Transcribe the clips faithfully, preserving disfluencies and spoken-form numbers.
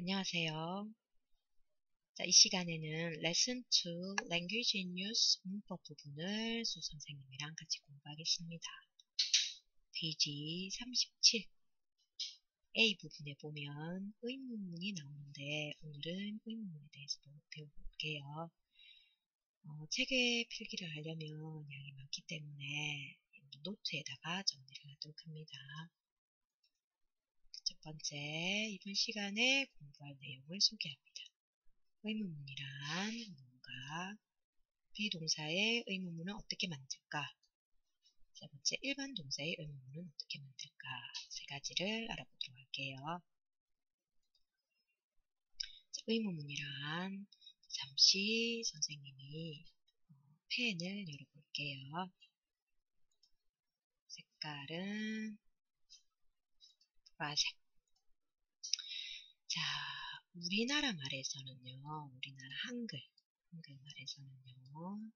안녕하세요. 자, 이 시간에는 레슨 투 Language in Use 문법 부분을 수 선생님이랑 같이 공부하겠습니다. 페이지 삼십칠 A 부분에 보면 의문문이 나오는데 오늘은 의문문에 대해서 배워볼게요. 어, 책에 필기를 하려면 양이 많기 때문에 노트에다가 정리를 하도록 합니다. 첫 번째, 이번 시간에 공부할 내용을 소개합니다. 의문문이란 뭔가, 비동사의 의문문은 어떻게 만들까? 세 번째, 일반 동사의 의문문은 어떻게 만들까? 세 가지를 알아보도록 할게요. 자, 의문문이란 잠시 선생님이 어, 펜을 열어볼게요. 색깔은 보라색. 자, 우리나라 말에서는요, 우리나라 한글, 한글 말에서는요,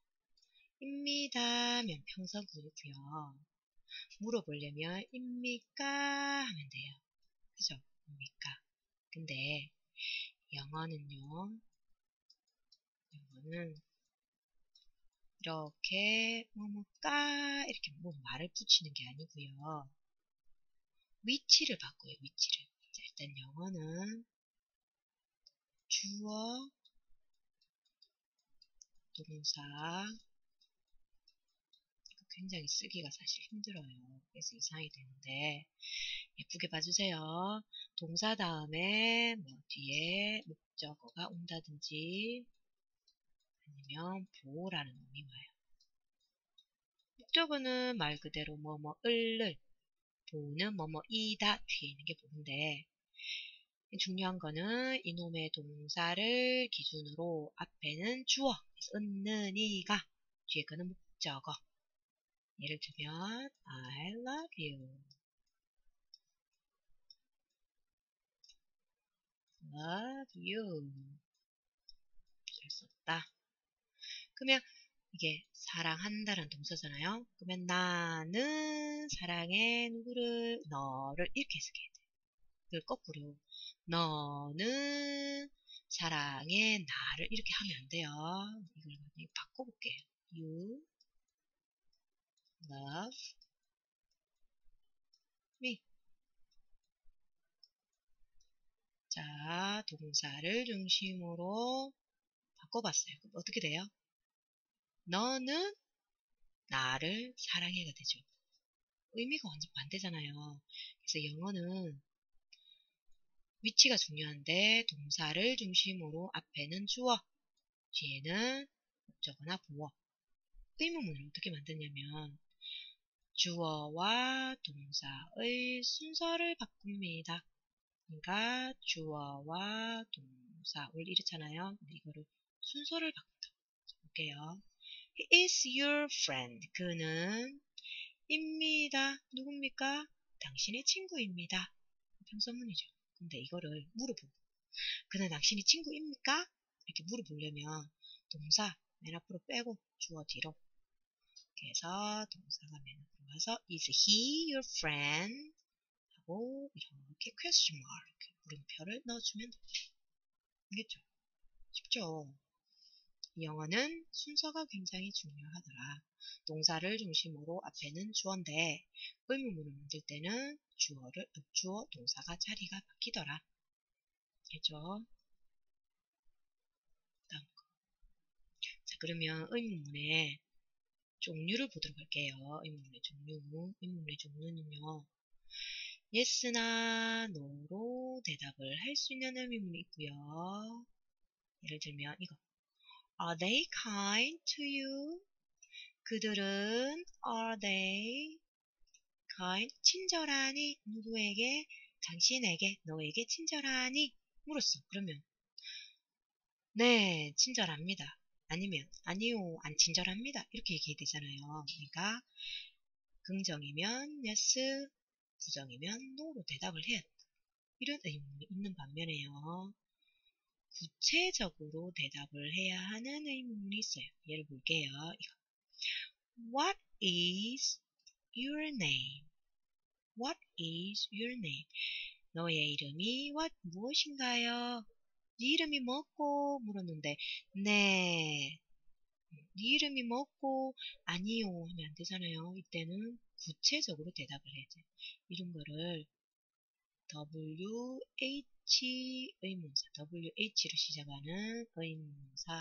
입니다면 평서구이고요. 물어보려면 입니까? 하면 돼요. 그죠? 입니까? 근데 영어는요. 영어는 이렇게 뭐뭐까 이렇게 뭐 말을 붙이는 게 아니고요. 위치를 바꿔요. 위치를. 자, 일단 영어는 주어, 동사 굉장히 쓰기가 사실 힘들어요. 그래서 이상이 되는데 예쁘게 봐주세요. 동사 다음에 뭐 뒤에 목적어가 온다든지 아니면 보호라는 의미 와요. 목적어는 말 그대로 뭐뭐 을을, 보호는 뭐뭐 이다 뒤에 있는 게 보호인데 중요한 거는 이놈의 동사를 기준으로 앞에는 주어, 은는 이가 뒤에 거는 목적어. 예를 들면 I love you, love you 잘 썼다. 그러면 이게 사랑한다는 동사잖아요. 그러면 나는 사랑해 누구를? 너를 이렇게 해석해야 돼. 그걸 거꾸로 너는 사랑해 나를 이렇게 하면 안 돼요. 이걸 바꿔볼게요. You love me. 자, 동사를 중심으로 바꿔봤어요. 그럼 어떻게 돼요? 너는 나를 사랑해가 되죠. 의미가 완전 반대잖아요. 그래서 영어는 위치가 중요한데 동사를 중심으로 앞에는 주어, 뒤에는 목적어나 보어. 의문문을 어떻게 만드냐면 주어와 동사의 순서를 바꿉니다. 그러니까 주어와 동사 원래 이렇잖아요. 근데 이거를 순서를 바꾼다. 볼게요. He is your friend. 그는 입니다. 누굽니까? 당신의 친구입니다. 평서문이죠. 근데 이거를 물어보고 그는 당신이 친구입니까? 이렇게 물어보려면 동사 맨 앞으로 빼고 주어 뒤로 이렇게 해서 동사가 맨 앞으로 와서 is he your friend? 하고 이렇게 question mark 물음표를 넣어주면 됩니다. 알겠죠? 쉽죠? 이 영어는 순서가 굉장히 중요하더라. 동사를 중심으로 앞에는 주어인데 의문문을 만들 때는 주어를 주어 동사가 자리가 바뀌더라. 알겠죠? 다음 거. 자, 그러면 의문문의 종류를 보도록 할게요. 의문문의 종류. 의문문의 종류는요. yes나 no로 대답을 할 수 있는 의문문이 있고요. 예를 들면 이거. Are they kind to you? 그들은 are they kind? 친절하니? 누구에게? 당신에게, 너에게 친절하니? 물었어. 그러면 네, 친절합니다. 아니면 아니요, 안 친절합니다. 이렇게 얘기해야 되잖아요. 그러니까 긍정이면 yes, 부정이면 no로 대답을 해야 된다. 이런 의문이 있는 반면에요. 구체적으로 대답을 해야 하는 의문이 있어요. 예를 볼게요. 이거. What is your name? What is your name? 너의 이름이 what, 무엇인가요? 네 이름이 뭐고? 물었는데 네. 네 이름이 뭐고? 아니요 하면 안 되잖아요. 이때는 구체적으로 대답을 해야 돼. 이런 거를 더블유 에이치 의문사, 더블유 에이치로 시작하는 의문사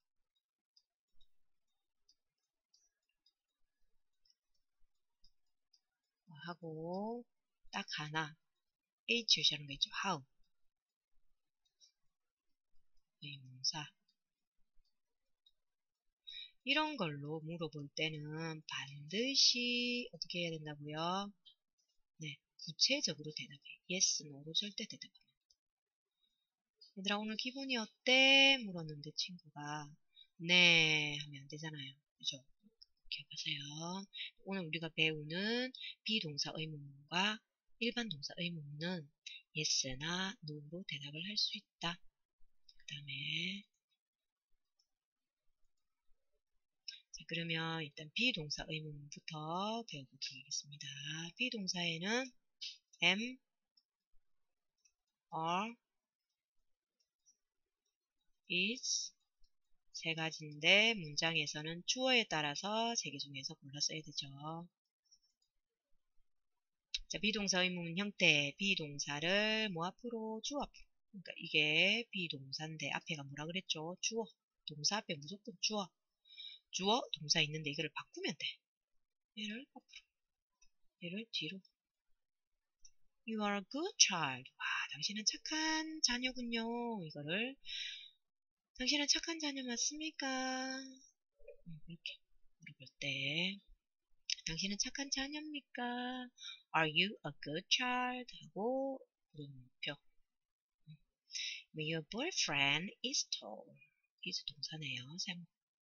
하고 딱 하나 H로 시작하는 거 있죠. how 의문사 이런 걸로 물어볼 때는 반드시 어떻게 해야 된다고요? 네, 구체적으로 대답해. yes, no로 절대 대답하면 안 돼. 얘들아 오늘 기분이 어때? 물었는데 친구가 네 하면 안 되잖아요. 그죠? 기억하세요. 오늘 우리가 배우는 비동사 의문문과 일반 동사 의문문은 yes나 no로 대답을 할 수 있다. 그 다음에 자, 그러면 일단 비동사 의문문부터 배워보도록 하겠습니다. 비동사에는 am, are, is 세 가지인데 문장에서는 주어에 따라서 세 개 중에서 골라 써야 되죠. 자, 비동사 의문문 형태, 비동사를 뭐 앞으로, 주어 앞으로. 그러니까 이게 비동사인데 앞에가 뭐라 그랬죠? 주어. 동사 앞에 무조건 주어. 주어, 동사 있는데 이거를 바꾸면 돼. 얘를 앞으로, 얘를 뒤로. You are a good child. 와, 당신은 착한 자녀군요. 이거를 당신은 착한 자녀 맞습니까? 음, 이렇게 물어볼 때 당신은 착한 자녀입니까? Are you a good child? 하고 물음표. Your boyfriend is tall. is 동사네요. 세모.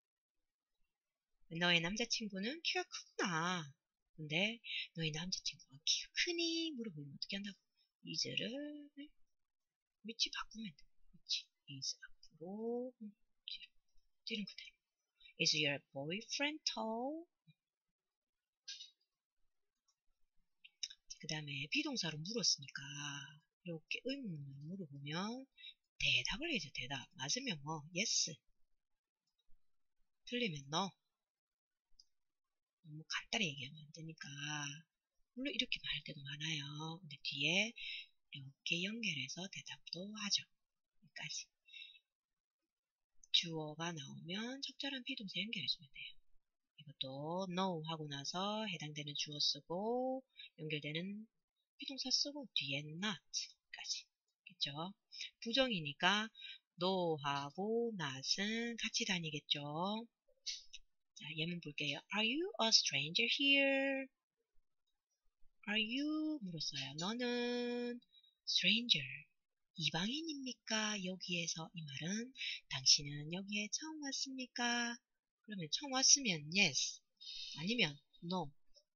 너의 남자친구는 키가 크구나. 근데 너의 남자친구가 키가 크니? 물어보면 어떻게 한다고? is를 위치 바꾸면 돼. 위치. is 앞으로 뒤로. 뒤는 그대로. Is your boyfriend tall? 그 다음에 비동사로 물었으니까 이렇게 의문문을 물어보면 대답을 해야죠. 대답. 맞으면 뭐 yes, 틀리면 no. 너무 간단히 얘기하면 안 되니까 물론 이렇게 말할 때도 많아요. 근데 뒤에 이렇게 연결해서 대답도 하죠. 여기까지. 주어가 나오면 적절한 비동사 연결해주면 돼요. 이것도 no 하고 나서 해당되는 주어 쓰고 연결되는 비동사 쓰고 뒤에 not까지. 겠죠? 부정이니까 no하고 not은 같이 다니겠죠? 자, 예문 볼게요. Are you a stranger here? Are you? 물었어요. 너는 stranger, 이방인입니까? 여기에서 이 말은 당신은 여기에 처음 왔습니까? 그러면 처음 왔으면 yes, 아니면 no.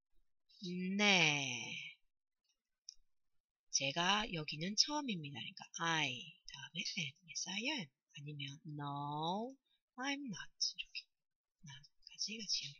네. 제가 여기는 처음입니다. 그러니까 I 다음에 am, yes I am. 아니면 no, I'm not. 이렇게 not까지 같이.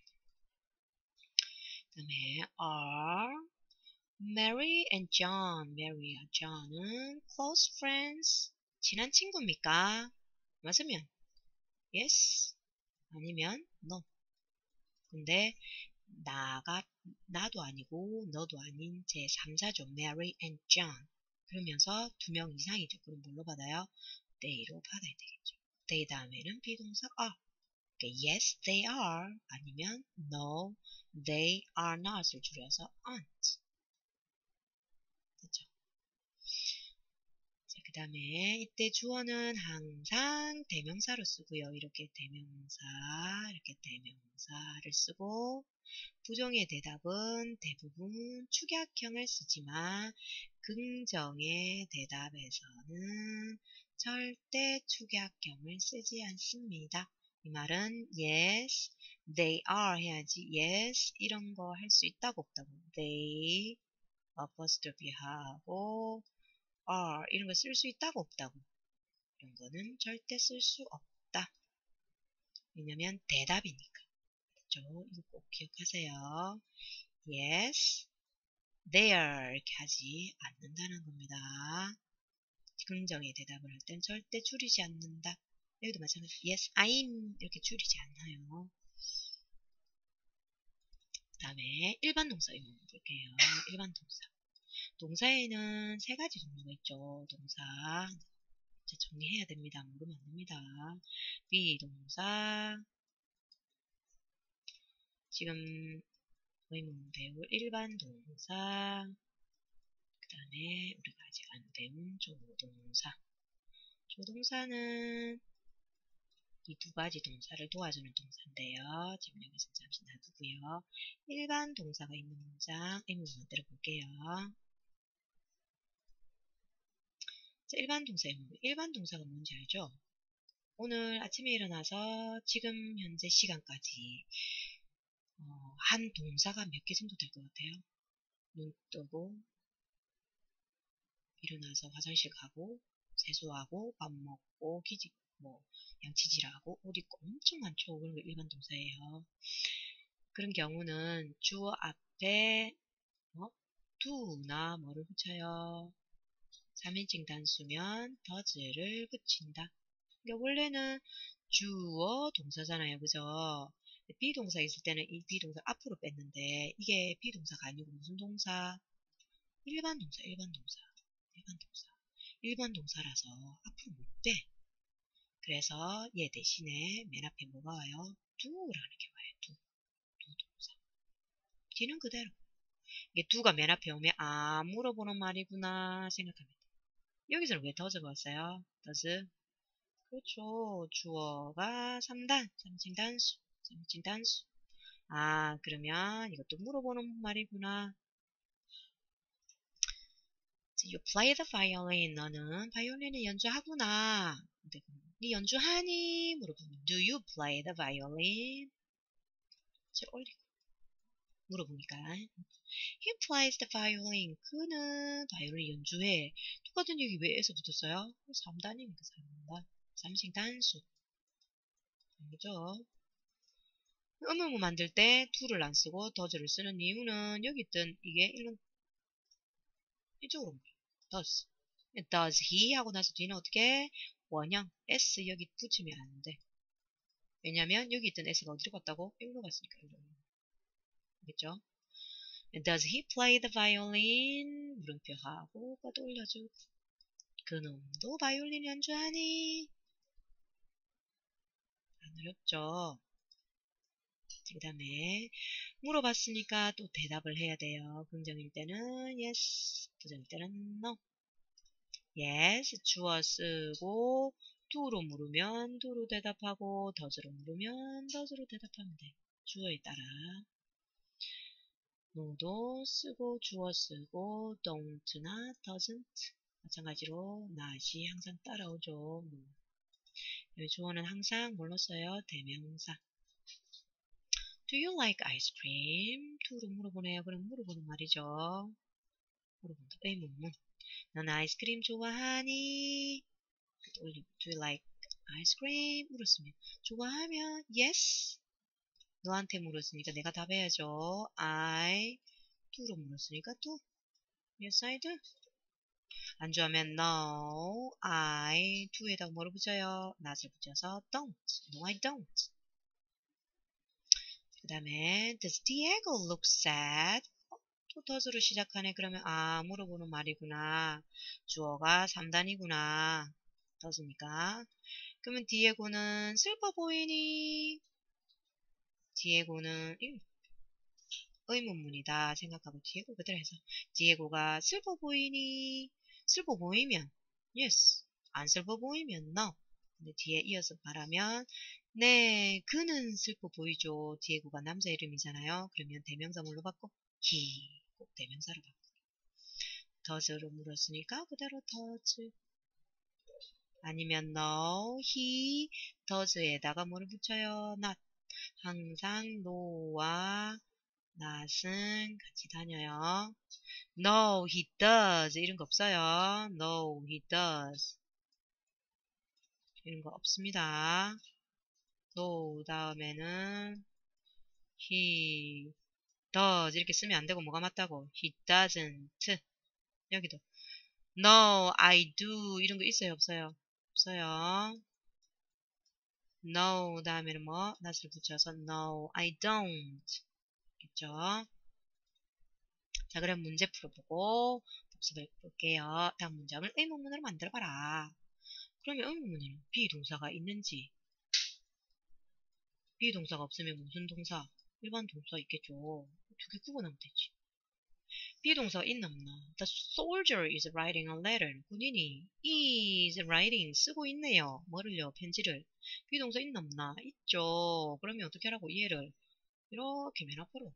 그 다음에 are Mary and John. Mary와 John은 close friends. 친한 친구입니까? 맞으면 yes, 아니면 no. 근데 나가 나도 아니고 너도 아닌 제삼자죠. Mary and John. 그러면서 두 명 이상이죠. 그럼 뭘로 받아요? they로 받아야 되겠죠. they 다음에는 비동사 are. 그러니까 yes, they are. 아니면 no, they are not을 줄여서 aren't. 그렇죠? 자, 그 다음에 이때 주어는 항상 대명사로 쓰고요. 이렇게 대명사, 이렇게 대명사를 쓰고 부정의 대답은 대부분 축약형을 쓰지만 긍정의 대답에서는 절대 축약형을 쓰지 않습니다. 이 말은 yes, they are 해야지 yes 이런 거 할 수 있다고 없다고. they apostrophe 하고 are 이런 거 쓸 수 있다고 없다고. 이런 거는 절대 쓸 수 없다. 왜냐면 대답이니까. 그렇죠? 이거 꼭 기억하세요. Yes, there 이렇게 하지 않는다는 겁니다. 긍정의 대답을 할 땐 절대 줄이지 않는다. 여기도 마찬가지로 yes, I'm 이렇게 줄이지 않아요. 그 다음에 일반 동사 의문 볼게요. 일반 동사. 동사에는 세 가지 종류가 있죠. 동사. 이제 정리해야 됩니다. 모르면 안 됩니다. 비동사. 지금 의문 배울 일반 동사. 그 다음에 우리가 아직 안 배운 조동사. 조동사는 이 두 가지 동사를 도와주는 동사인데요. 지금 여기서 잠시 놔두고요. 일반 동사가 있는 문장 의문 만들어 볼게요. 자, 일반 동사 의문. 일반 동사가 뭔지 알죠? 오늘 아침에 일어나서 지금 현재 시간까지 어, 한 동사가 몇 개 정도 될 것 같아요? 눈 뜨고 일어나서 화장실 가고 세수하고 밥 먹고 기지 뭐 양치질하고 옷 입고 엄청 많죠. 그런 게 일반 동사예요. 그런 경우는 주어 앞에 어? do나 뭐를 붙여요. 삼인칭 단수면 does를 붙인다. 그러니까 원래는 주어 동사잖아요. 그죠? 비동사 있을 때는 이 비동사 앞으로 뺐는데 이게 비동사가 아니고 무슨 동사? 일반 동사, 일반 동사, 일반 동사. 일반 동사라서 앞으로 못 빼. 그래서 얘 대신에 맨 앞에 뭐가 와요? do라는 게 와요. do, do 동사. 뒤는 그대로. 이게 do가 맨 앞에 오면 아 물어보는 말이구나 생각합니다. 여기서는 왜 does가 왔어요? does. 그렇죠. 주어가 삼 단, 삼인칭 단수, 삼인칭 단수. 아, 그러면 이것도 물어보는 말이구나. You play the violin. 너는 바이올린을 연주하구나. 근데 네 연주하니? 물어보면 Do you play the violin? 제 올리고 물어보니까 He plays the violin. 그는 바이올린 연주해. 똑같은 얘기 왜 에서 붙었어요? 삼 단이니까 삼 단. 삼인칭 단수. 그죠? 의문문 만들 때 to를 안 쓰고 does를 쓰는 이유는 여기 있던 이게 일론 이쪽으로 does. does he 하고 나서 뒤는 어떻게 원형 s 여기 붙이면 안 돼. 왜냐면 여기 있던 s가 어디로 갔다고? 일로 갔으니까 일로. 알겠죠? Does he play the violin? 물음표 하고 뻗어 올려주고 그놈도 바이올린 연주하니? 안 어렵죠? 그 다음에 물어봤으니까 또 대답을 해야 돼요. 긍정일 때는 yes, 부정일 때는 no. yes, 주어 쓰고 do로 물으면 do로 대답하고 does로 물으면 does로 대답하면 돼. 주어에 따라. no도 쓰고 주어 쓰고 don't나 doesn't 마찬가지로 not이 항상 따라오죠. 여기 주어는 항상 뭘로 써요? 대명사. Do you like ice cream? to로 물어보네요. 그럼 물어보는 말이죠. 물어본다. 의문문. 넌 아이스크림 좋아하니? Do you like ice cream? 물었으면 좋아하면 yes. 너한테 물었으니까 내가 답해야죠. I do로 물었으니까 do. Yes, I do. 안 좋아하면 no. I do에다가 뭐를 붙여요? not을 붙여서 don't. No, I don't. 그 다음에 Does Diego look sad? 또 does로 시작하네. 그러면 아 물어보는 말이구나. 주어가 삼 단이구나. does니까. 그러면 디에고는 슬퍼 보이니? 디에고는 의문문이다 생각하고 디에고 그대로 해서 디에고가 슬퍼 보이니? 슬퍼 보이면 yes. 안 슬퍼 보이면 no. 근데 뒤에 이어서 말하면 네, 그는 슬퍼 보이죠. 디에고가 남자 이름이잖아요. 그러면 대명사 뭘로 바꿔? he. 꼭 대명사로 바꿔. does로 물었으니까 그대로 does. 아니면 no, he does에다가 뭐를 붙여요? not. 항상 no와 not은 같이 다녀요. No, he does. 이런 거 없어요. No, he does. 이런 거 없습니다. no 다음에는 he does 이렇게 쓰면 안 되고 뭐가 맞다고? he doesn't. 여기도 no, I do 이런 거 있어요, 없어요? 없어요. no 다음에는 뭐? not을 붙여서 no, I don't. 있죠? 자, 그럼 문제 풀어보고 복습을 볼게요. 다음 문장을 의문문으로 만들어봐라. 그러면 의문문에는 비동사가 있는지, 비동사가 없으면 무슨 동사? 일반 동사 있겠죠. 두 개 구분하면 되지. 비동사가 있나 없나? The soldier is writing a letter. 군인이 is writing 쓰고 있네요. 뭐를요? 편지를. 비동사 있나 없나? 있죠. 그러면 어떻게 하라고? 얘를 이렇게 맨 앞으로.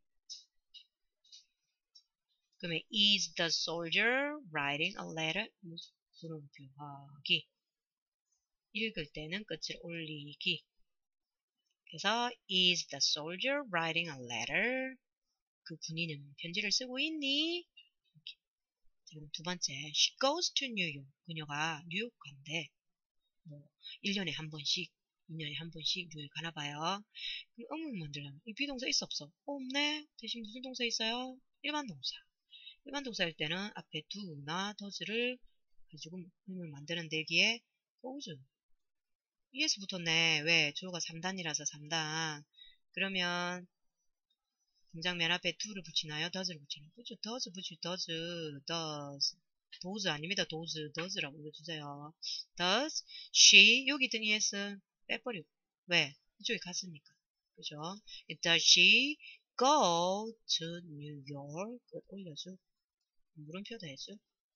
그러면 is the soldier writing a letter? 물음표하기. 읽을 때는 끝을 올리기. 그래서 is the soldier writing a letter? 그 군인은 편지를 쓰고 있니? 이렇게. 지금 두 번째, she goes to New York. 그녀가 뉴욕 간대. 뭐 일 년에 한 번씩, 이 년에 한 번씩 뉴욕 가나 봐요. 그럼 의문 만들려면 이 비동사 있어 없어? 어, 없네. 대신 무슨 동사 있어요? 일반 동사. 일반 동사일 때는 앞에 do나 does를 가지고 의문 만드는데 여기에 goes. 이에서 붙었네. 왜? 주어가 삼 단이라서 삼 단. 그러면 문장 맨 앞에 do를 붙이나요? does를 붙이나요? 그죠? does 붙이 does, does. does 아닙니다. does, does라고 읽어주세요. does, she, 여기 든 es 빼버리고. 왜? 이쪽에 갔으니까. 그죠? does she go to New York? 끝 올려줘. 물음표도 해줘.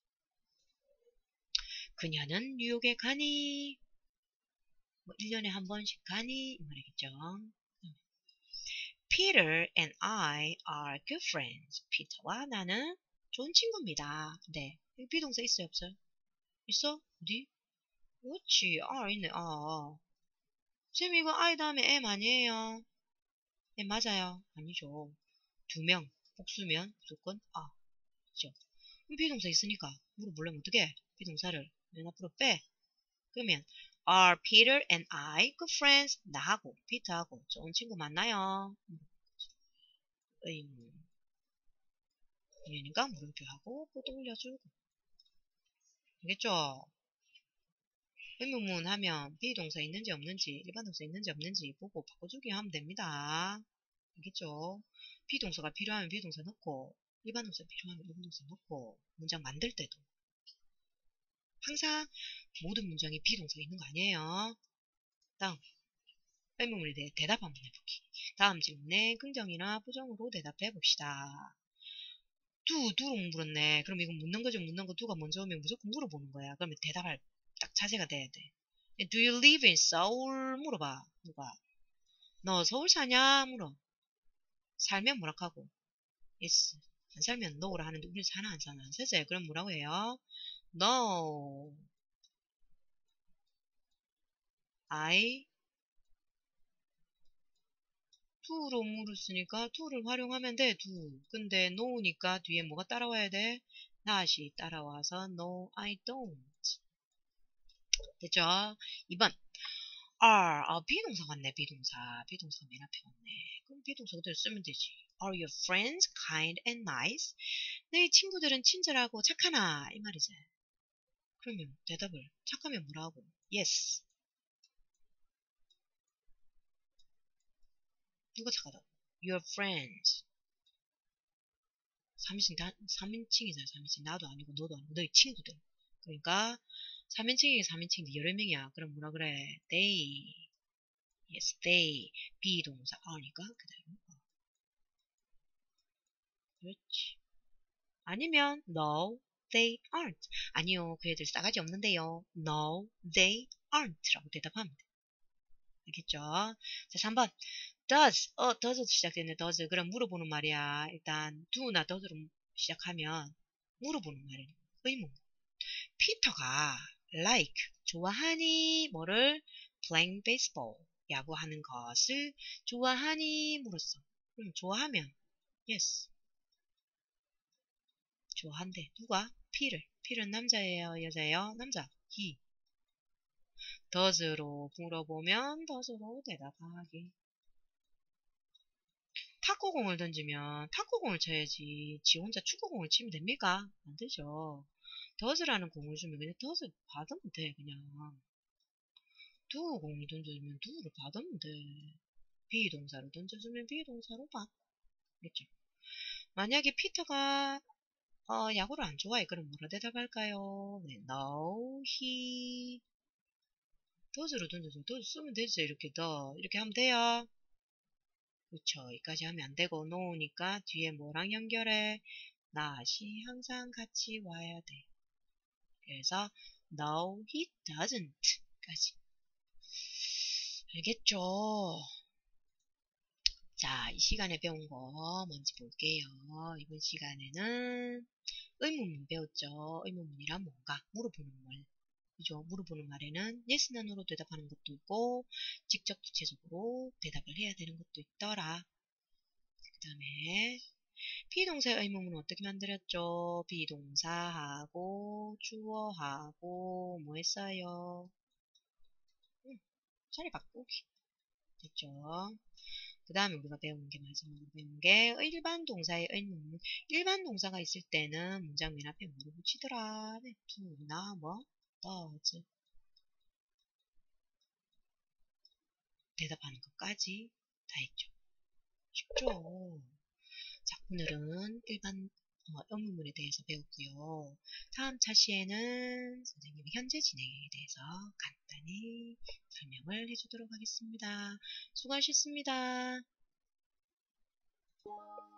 그녀는 뉴욕에 가니? 뭐 일 년에 한 번씩 가니? 이 말이겠죠. Peter and I are good friends. 피터와 나는 좋은 친구입니다. 네. 여기 비동사 있어요, 없어요? 있어? 어디? 그렇지. are 있네. 아. 쌤 이거 I 다음에 M 아니에요? 네, 맞아요. 아니죠. 두 명. 복수면 무조건 아. 그죠? 그럼 비동사 있으니까 물어보려면 어떻게? 비동사를 맨 앞으로 빼. 그러면 are Peter and I good friends? 나하고 피터하고 좋은 친구 맞나요? 의문. 그러니까 물음표하고 또 올려주고. 알겠죠? 의문문 하면 비동사 있는지 없는지 일반 동사 있는지 없는지 보고 바꿔주기 하면 됩니다. 알겠죠? 비동사가 필요하면 비동사 넣고 일반 동사 필요하면 일반 동사 넣고 문장 만들 때도 항상 모든 문장에 비동사가 있는 거 아니에요. 다음 의문문에 대해 대답 한번 해보기. 다음 질문에 긍정이나 부정으로 대답해 봅시다. 두, 두로 물었네. 그럼 이거 묻는 거죠. 묻는 거 두가 먼저 오면 무조건 물어보는 거야. 그러면 대답할 딱 자세가 돼야 돼. Do you live in Seoul? 물어봐. 누가? 너 서울 사냐? 물어. 살면 뭐라 하고? Yes. 안 살면 no라 하는데 우리 사나 안 사나 안 사지. 그럼 뭐라고 해요? No. I do로 물었으니까 do를 활용하면 돼. do. 근데 no니까 뒤에 뭐가 따라와야 돼? not이 따라와서 no, I don't. 됐죠? 이 번. are, 아, 비동사 같네, 비동사. 비동사 맨 앞에 왔네. 그럼 비동사 그대로 쓰면 되지. Are your friends kind and nice? 너희 친구들은 친절하고 착하나? 이 말이지. 그러면 대답을 착하면 뭐라고? Yes. 누가 착하다고? Your friends. 삼인칭, 삼인칭이잖아, 삼인칭. 나도 아니고 너도 아니고 너희 친구들. 그러니까 삼인칭이게 삼인칭인데 여러 명이야. 그럼 뭐라 그래? They. Yes, they. 비동사 are니까 그대로. 그렇지. 아니면 no, they aren't. 아니요, 그 애들 싸가지 없는데요. No, they aren't 라고 대답하면 돼. 알겠죠? 자, 삼 번. does, 어, does 시작되네, does. 그럼 물어보는 말이야. 일단 do나 does로 시작하면 물어보는 말이야. 의문. 피터가 like, 좋아하니, 뭐를? playing baseball, 야구하는 것을 좋아하니 물었어. 그럼 좋아하면 yes. 좋아한대. 누가? 피를. 피는 남자예요? 여자예요? 남자. he. does로 물어보면 does로 대답하기. 탁구공을 던지면 탁구공을 쳐야지 지 혼자 축구공을 치면 됩니까? 안 되죠. 더즈라는 공을 주면 그냥 더즈 받으면 돼. 그냥 두어 공을 던져주면 두어를 받으면 돼. 비동사로 던져주면 비동사로 받. 겠죠. 만약에 피터가 어, 야구를 안 좋아해. 그럼 뭐라 대답할까요? 네, no, he does로 던져서 does 쓰면 되죠. 이렇게 더 이렇게 하면 돼요. 그쵸. 여기까지 하면 안 되고 no니까 뒤에 뭐랑 연결해? not이 항상 같이 와야 돼. 그래서 no, he doesn't 까지. 알겠죠? 자, 이 시간에 배운 거 뭔지 볼게요. 이번 시간에는 의문문 배웠죠. 의문문이란 뭔가? 물어보는 말. 그죠? 물어보는 말에는 yes, no로 대답하는 것도 있고 직접 구체적으로 대답을 해야 되는 것도 있더라. 그 다음에 비동사의 의문문은 어떻게 만들었죠? 비동사하고 주어하고 뭐 했어요? 응, 자리 바꾸기. 됐죠? 그 다음에 우리가 배운 게 마지막으로 배운 게 일반 동사의 의문문. 일반 동사가 있을 때는 문장 맨 앞에 뭐를 붙이더라? 네, do나 뭐 does 대답하는 것까지 다 했죠. 쉽죠? 자, 오늘은 일반 어, 의문문에 대해서 배웠고요. 다음 차시에는 선생님이 현재 진행에 대해서 간단히 설명을 해주도록 하겠습니다. 수고하셨습니다.